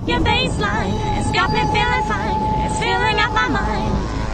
Your baseline, it's got me feeling fine. It's filling up my mind.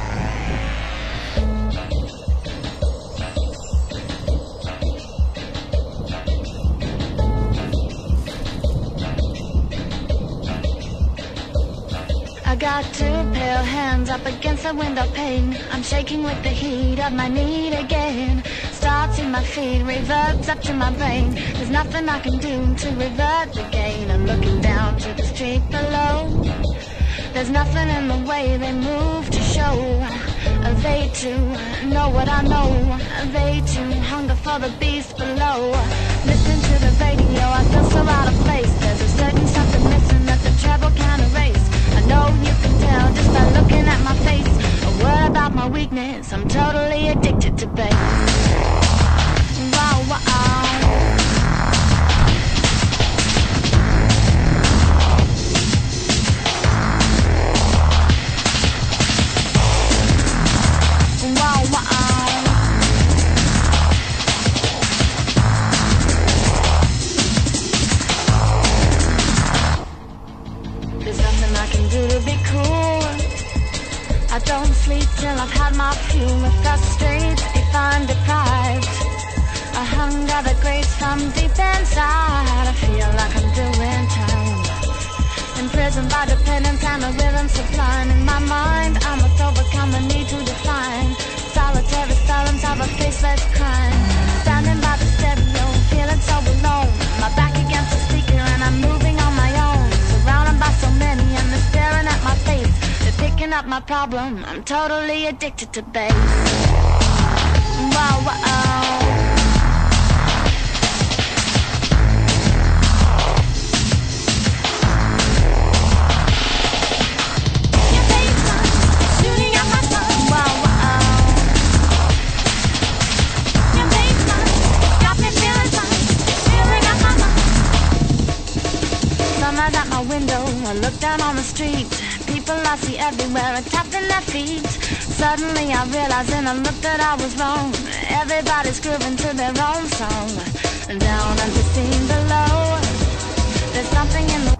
I got two pale hands up against the window pane. I'm shaking with the heat of my need again. Starts in my feet, reverbs up to my brain. There's nothing I can do to revert the gain. I'm looking down to the street below. There's nothing in the way they move to show. They too know what I know. They too hunger for the beast below. Listen to the radio, I feel so out of place. There's a certain something missing that the treble can't erase. I know you can tell just by looking at my face. A word about my weakness, I'm totally addicted to bass. Wow, wow. I don't sleep till I've had my fuel. It frustrates if I'm deprived. A hunger that grates from deep inside. I feel like I'm doing time. Imprisoned by dependence and a rhythm sublime. In my mind, I must overcome the need to define. Solitary silence of a faceless crime. Standing by the stereo, feeling so alone. My back against the speaker and I'm moving on my own. Surrounded by so many and they're staring at my face. Picking up my problem, I'm totally addicted to bass. Wow, wow. Your baseline, shooting up my soul. Wow, wow. Your baseline, got me feeling fine. Filling up my mind. Sunlight at my window, I look down on the street. People I see everywhere are tapping their feet. Suddenly I realized in a look that I was wrong. Everybody's grooving to their own song. Down at the scene below, there's something in the